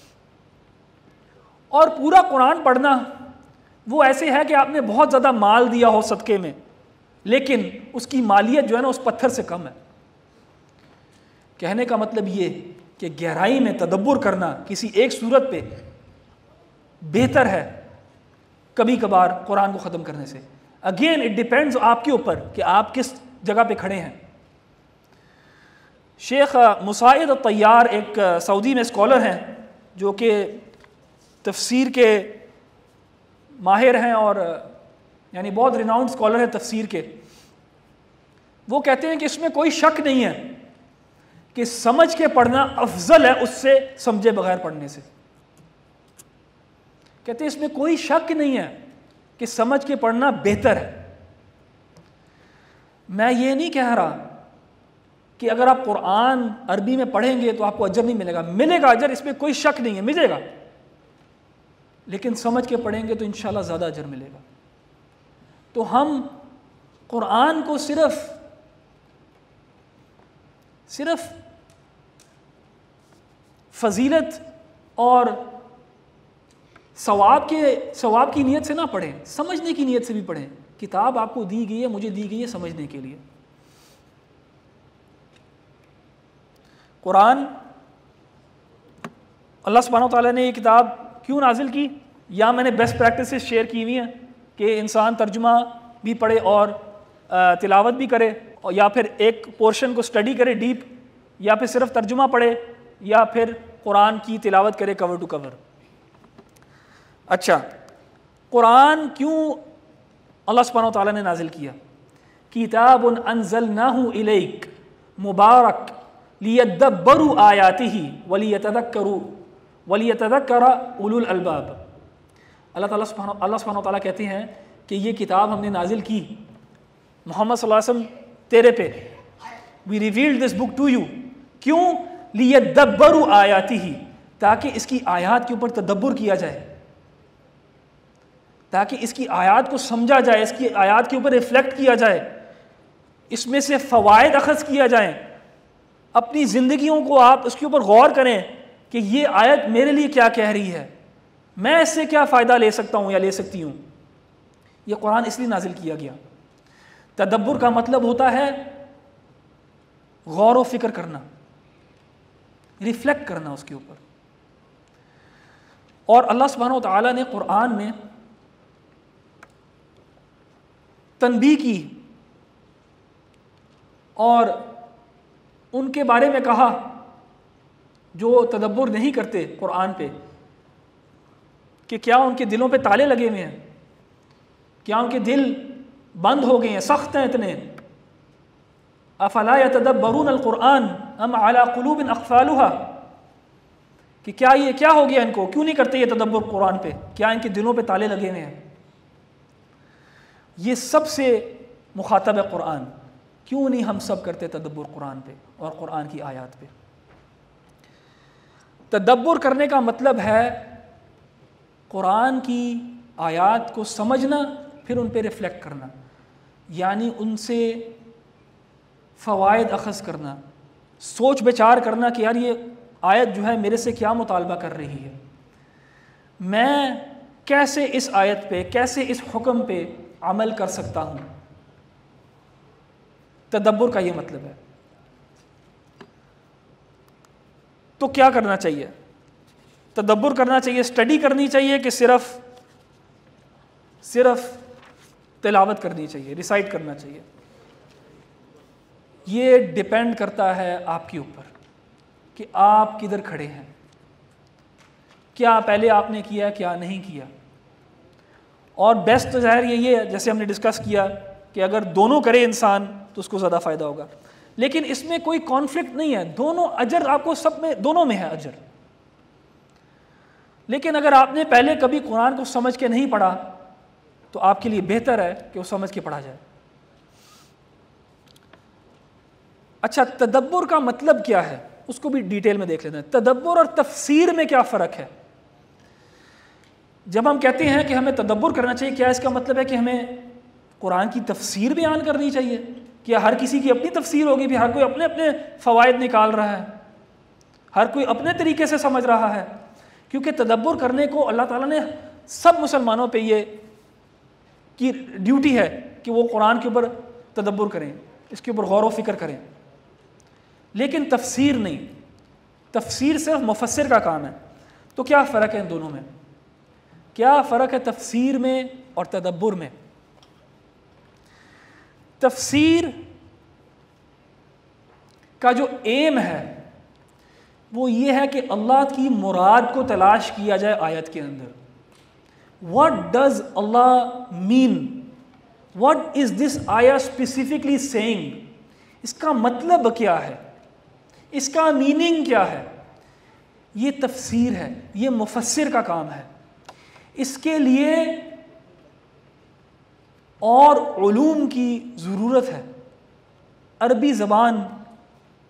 और पूरा कुरान पढ़ना वो ऐसे है कि आपने बहुत ज़्यादा माल दिया हो सदके में, लेकिन उसकी मालियत जो है ना उस पत्थर से कम है। कहने का मतलब ये कि गहराई में तदब्बुर करना किसी एक सूरत पे बेहतर है कभी कभार कुरान को ख़त्म करने से। अगेन इट डिपेंड्स आपके ऊपर कि आप किस जगह पे खड़े हैं। शेख मुसाइद तैयार एक सऊदी में स्कॉलर हैं जो कि तफसीर के माहिर हैं और यानी बहुत रिनाउंड स्कॉलर हैं तफसीर के। वो कहते हैं कि इसमें कोई शक नहीं है कि समझ के पढ़ना अफजल है उससे समझे बगैर पढ़ने से। कहते हैं इसमें कोई शक नहीं है कि समझ के पढ़ना बेहतर है। मैं ये नहीं कह रहा कि अगर आप कुरान अरबी में पढ़ेंगे तो आपको अजर नहीं मिलेगा। मिलेगा अजर, इसमें कोई शक नहीं है, मिलेगा, लेकिन समझ के पढ़ेंगे तो इंशाल्लाह ज़्यादा अजर मिलेगा। तो हम कुरान को सिर्फ फजीलत और सवाब की नीयत से ना पढ़ें, समझने की नीयत से भी पढ़ें। किताब आपको दी गई है, मुझे दी गई है समझने के लिए। कुरान, अल्लाह सुब्हानहू व तआला ने ये किताब क्यों नाजिल की, या मैंने बेस्ट प्रैक्टिसेस शेयर की हुई हैं कि इंसान तर्जुमा भी पढ़े और तिलावत भी करे, और या फिर एक पोर्शन को स्टडी करे डीप, या फिर सिर्फ तर्जुमा पढ़े, या फिर कुरान की तिलावत करे कवर टू कवर। अच्छा, कुरान क्यों अल्लाह सुब्हानहू व तआला ने नाजिल किया? किताबुन अंज़लनाहु इलैक मुबारक लियद्दब्बरू आयातिही वलियतज़क्करा उलुल अलबाब। अल्लाह सुब्हानहू व तआला कहते हैं कि ये किताब हमने नाजिल की मोहम्मद सल्लल्लाहु अलैहि वसल्लम तेरे पे, we revealed this book to you. क्यों? लियद्दब्बरू आयातिही, ताकि इसकी आयात के ऊपर तदब्बुर किया जाए, ताकि इसकी आयात को समझा जाए, इसकी आयात के ऊपर रिफ्लेक्ट किया जाए, इसमें से फ़वाइद अखज़ किया जाए। अपनी ज़िंदगियों को आप उसके ऊपर गौर करें कि ये आयत मेरे लिए क्या कह रही है, मैं इससे क्या फ़ायदा ले सकता हूँ या ले सकती हूँ। यह कुरान इसलिए नाजिल किया गया। तदब्बुर का मतलब होता है गौर व फिक्र करना, रिफ्लेक्ट करना उसके ऊपर। और अल्लाह सुब्हानहू व तआला ने कुरान में तनबीह की और उनके बारे में कहा जो तदब्बुर नहीं करते कुरान पे, कि क्या उनके दिलों पे ताले लगे हुए हैं, क्या उनके दिल बंद हो गए हैं, सख्त हैं इतने। अफला यतदब्बरून अल-कुरान अम अला कुलूबिन अक़फ़ालुहा, कि क्या ये क्या हो गया इनको, क्यों नहीं करते ये तदब्बुर कुरान पे, क्या इनके दिलों पे ताले लगे हुए हैं। ये सबसे मुखातब है कुरान। क्यों नहीं हम सब करते तदब्बुर कुरान पे और कुरान की आयत पे। तदब्बुर करने का मतलब है कुरान की आयत को समझना, फिर उन पे रिफ्लेक्ट करना, यानी उनसे फ़वाइद अखज़ करना, सोच विचार करना कि यार ये आयत जो है मेरे से क्या मुतालबा कर रही है, मैं कैसे इस आयत पे, कैसे इस हुक्म पे अमल कर सकता हूँ। तदब्बुर का ये मतलब है। तो क्या करना चाहिए? तदब्बुर करना चाहिए, स्टडी करनी चाहिए, कि सिर्फ तिलावत करनी चाहिए, रिसाइट करना चाहिए। ये डिपेंड करता है आपके ऊपर कि आप किधर खड़े हैं, क्या पहले आपने किया, क्या नहीं किया। और बेस्ट तो ज़ाहिर यही है, जैसे हमने डिस्कस किया, कि अगर दोनों करे इंसान तो उसको ज़्यादा फ़ायदा होगा। लेकिन इसमें कोई कॉन्फ्लिक्ट नहीं है, दोनों अजर आपको सब में, दोनों में है अजर। लेकिन अगर आपने पहले कभी कुरान को समझ के नहीं पढ़ा तो आपके लिए बेहतर है कि वो समझ के पढ़ा जाए। अच्छा, तदब्बुर का मतलब क्या है उसको भी डिटेल में देख लेना है। तदब्बुर और तफसीर में क्या फ़र्क है? जब हम कहते हैं कि हमें तदब्बुर करना चाहिए, क्या इसका मतलब है कि हमें कुरान की तफसीर बयान करनी चाहिए? क्या हर किसी की अपनी तफसीर होगी, भी हर कोई अपने अपने फ़वाइद निकाल रहा है, हर कोई अपने तरीके से समझ रहा है? क्योंकि तदब्बुर करने को अल्लाह ताला ने सब मुसलमानों पे ये की ड्यूटी है कि वो कुरान के ऊपर तदब्बुर करें, इसके ऊपर गौर व फिक्र करें। लेकिन तफसीर नहीं, तफसीर सिर्फ मुफस्सिर का काम है। तो क्या फ़र्क है इन दोनों में? क्या फ़र्क है तफसीर में और तदब्बुर में? तफसीर का जो एम है वो ये है कि अल्लाह की मुराद को तलाश किया जाए आयत के अंदर। What does Allah mean? What is this ayah specifically saying? इसका मतलब क्या है, इसका मीनिंग क्या है? ये तफसीर है, ये मुफस्सिर का काम है। इसके लिए और उलूम की ज़रूरत है। अरबी ज़बान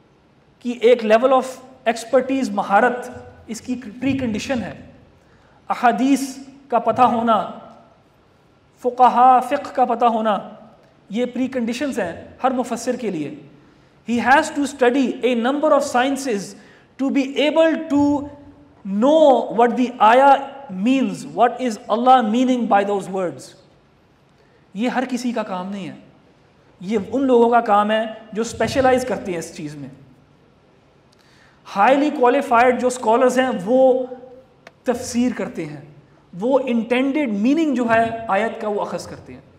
कि एक लेवल ऑफ एक्सपर्टीज़, महारत इसकी प्री कंडीशन है। अहादीस का पता होना, फ़ुक़हा फ़िक़्ह का पता होना, ये प्री कंडीशंस हैं हर मुफस्सिर के लिए। He has to study a number of sciences to be able to know what the आया means, what is Allah meaning by those words. ये हर किसी का काम नहीं है, ये उन लोगों का काम है जो स्पेशलाइज करते हैं इस चीज़ में। हाईली क्वालिफाइड जो स्कॉलर्स हैं वो तफसीर करते हैं, वो इंटेंडेड मीनिंग जो है आयत का वो अखज़ करते हैं।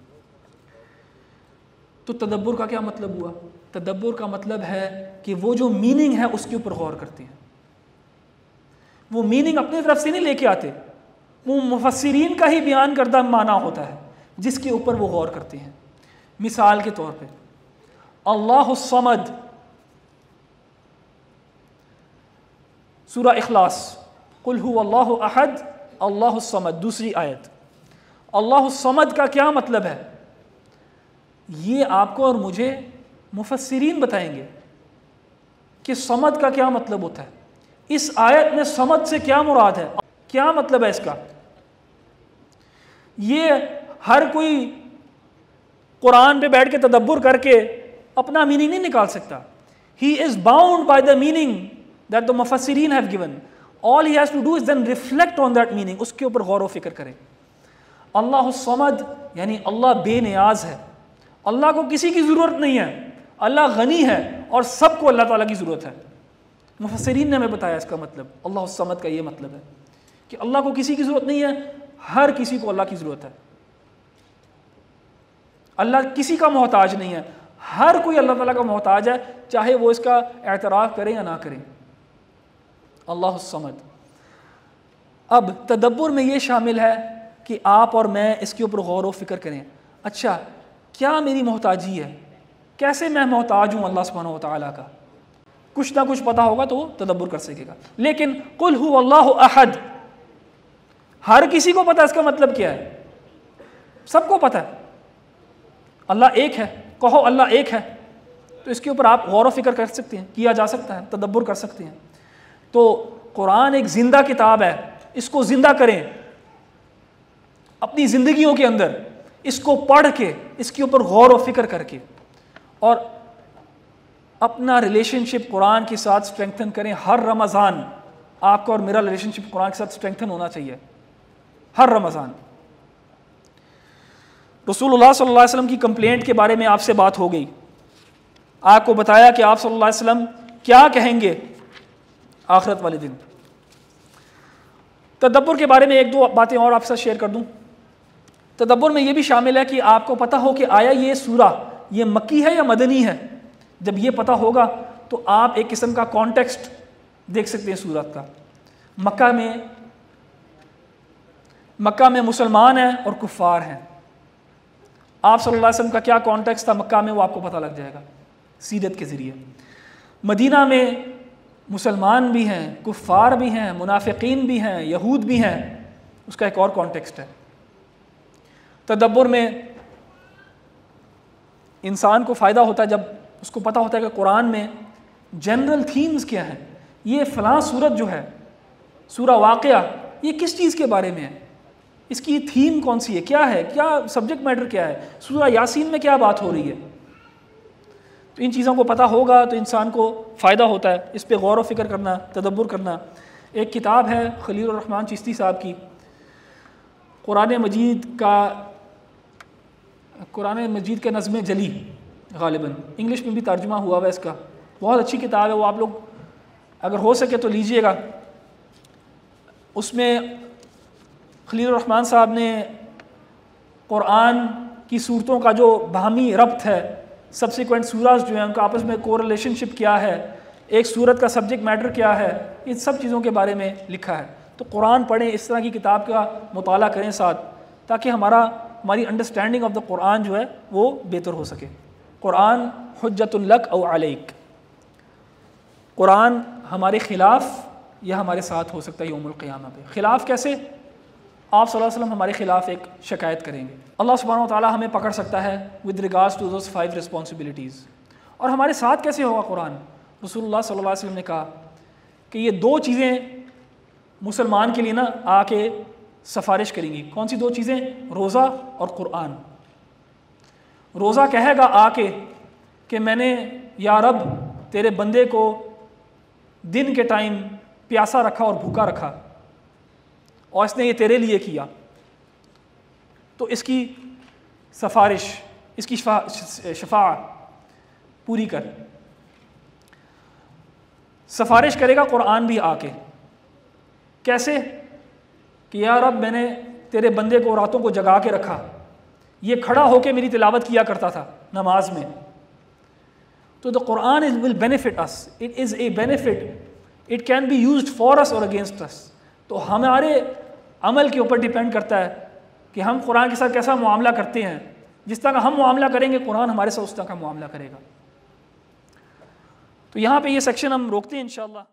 तो तदब्बुर का क्या मतलब हुआ? तदब्बुर का मतलब है कि वो जो मीनिंग है उसके ऊपर गौर करते हैं। वो मीनिंग अपनी तरफ से नहीं लेके आते, वो मुफस्सिरीन का ही बयान करदा माना होता है जिसके ऊपर वो गौर करते हैं। मिसाल के तौर पे अल्लाहुस समद, सूरह इखलास, कुल हुवल्लाहु अहद अल्लाहुस समद, दूसरी आयत। अल्लाहुस समद का क्या मतलब है ये आपको और मुझे मुफस्सिरीन बताएंगे कि समद का क्या मतलब होता है। इस आयत में समद से क्या मुराद है, क्या मतलब है इसका। ये हर कोई कुरान पे बैठ के तदब्बुर करके अपना मीनिंग नहीं निकाल सकता। He is bound by the meaning that the मुफस्सिरीन have given. All he has to do is then reflect on that meaning, उसके ऊपर गौर व फिक्र करें। अल्लाह समद यानी अल्लाह बेनियाज है, अल्लाह को किसी की ज़रूरत नहीं है, अल्लाह गनी है और सबको अल्लाह ताला की ज़रूरत है। मुफस्सिरीन ने हमें बताया इसका मतलब, अल्लाह समद का ये मतलब है कि अल्लाह को किसी की ज़रूरत नहीं है, हर किसी को अल्लाह की ज़रूरत है। अल्लाह किसी का मोहताज नहीं है, हर कोई अल्लाह ताला का मोहताज है, चाहे वो इसका एतराफ़ करें या ना करें। अल्लाह समद। अब तदब्बुर में ये शामिल है कि आप और मैं इसके ऊपर गौर व फिक्र करें। अच्छा, क्या मेरी मोहताजी है, कैसे मैं मोहताज हूँ अल्लाह सुब्हानहू व तआला का। कुछ ना कुछ पता होगा तो तदब्बुर कर सकेगा। लेकिन कुल हुवल्लाहु अहद, हर किसी को पता है इसका मतलब क्या है, सबको पता है अल्लाह एक है। कहो अल्लाह एक है, तो इसके ऊपर आप गौर व फिक्र कर सकते हैं, किया जा सकता है, तदब्बुर कर सकते हैं। तो कुरान एक जिंदा किताब है, इसको जिंदा करें अपनी ज़िंदगियों के अंदर, इसको पढ़ के इसके ऊपर गौर व फिक्र करके, और अपना रिलेशनशिप कुरान के साथ स्ट्रेंथन करें। हर रमज़ान आपका और मेरा रिलेशनशिप कुरान के साथ स्ट्रेंथन होना चाहिए, हर रमज़ान। रसूलुल्लाह सल्लल्लाहु अलैहि वसल्लम की कंप्लेंट के बारे में आपसे बात हो गई, आपको बताया कि आप सल्लल्लाहु अलैहि वसल्लम क्या कहेंगे आखिरत वाले दिन। तदब्बुर के बारे में एक दो बातें और आपसे शेयर कर दूं। तदब्बुर में ये भी शामिल है कि आपको पता हो कि आया ये सूरा ये मक्की है या मदनी है। जब ये पता होगा तो आप एक किस्म का कॉन्टेक्स्ट देख सकते हैं सूरत का। मक्का में मुसलमान हैं और कुफ़ार हैं। आप सल्लल्लाहु अलैहि वसल्लम का क्या कॉन्टेक्स्ट था मक्का में, वो आपको पता लग जाएगा सीरत के ज़रिए। मदीना में मुसलमान भी हैं, कुफ़ार भी हैं, मुनाफिकीन भी हैं, यहूद भी हैं, उसका एक और कॉन्टेक्स्ट है। तदब्बुर में इंसान को फ़ायदा होता है जब उसको पता होता है कि कुरान में जनरल थीम्स क्या हैं। ये फ़लाँ सूरत जो है सूरा वाक़िया, ये किस चीज़ के बारे में है, इसकी थीम कौन सी है, क्या है, क्या सब्जेक्ट मैटर क्या है, सूरा यासीन में क्या बात हो रही है। तो इन चीज़ों को पता होगा तो इंसान को फ़ायदा होता है, इस पर गौर व फिक्र करना, तदब्बुर करना। एक किताब है खलीलुर रहमान चिश्ती साहब की, कुरान मजीद के नज़्म जली, गालिबन इंग्लिश में भी तर्जुमा हुआ है इसका। बहुत अच्छी किताब है वो, आप लोग अगर हो सके तो लीजिएगा। उसमें खलीलुर रहमान साहब ने कुरान की सूरतों का जो बाहमी रब्त है, सब्सिक्वेंट सूराज जो हैं उनका आपस में को रिलेशनशिप क्या है, एक सूरत का सब्जेक्ट मैटर क्या है, इन सब चीज़ों के बारे में लिखा है। तो कुरान पढ़ें, इस तरह की किताब का मुताला करें साथ, ताकि हमारी अंडरस्टैंडिंग ऑफ द कुरान जो है वो बेहतर हो सके। कुरान हुज्जतुल लक औ अलैक, कुरान हमारे ख़िलाफ़ या हमारे साथ हो सकता है यौमुल क़ियामा पे। ख़िलाफ़ कैसे? आप सल्लल्लाहु अलैहि वसल्लम हमारे ख़िलाफ़ एक शिकायत करेंगे, अल्लाह सुब्हानहू व तआला हमें पकड़ सकता है with regards to those 5 responsibilities. और हमारे साथ कैसे होगा कुरान? रसूलुल्लाह सल्लल्लाहु अलैहि वसल्लम ने कहा कि ये दो चीज़ें मुसलमान के लिए ना आके सिफारिश करेंगी। कौन सी दो चीज़ें? रोज़ा और क़ुरान। रोज़ा कहेगा आके कि मैंने या रब तेरे बंदे को दिन के टाइम प्यासा रखा और भूखा रखा और इसने ये तेरे लिए किया, तो इसकी सिफारिश, इसकी शफा पूरी कर। सिफारिश करेगा कुरान भी आके। कैसे? कि या रब मैंने तेरे बंदे को रातों को जगा के रखा, ये खड़ा होके मेरी तिलावत किया करता था नमाज में, तो the Quran is will benefit us, it is a benefit, it can be used for us और अगेंस्ट अस। तो हमारे अमल के ऊपर डिपेंड करता है कि हम कुरान के साथ कैसा मुआमला करते हैं। जिस तरह का हम मुआमला करेंगे कुरान हमारे साथ उस तरह का मुआमला करेगा। तो यहाँ पे ये सेक्शन हम रोकते हैं इंशाअल्लाह।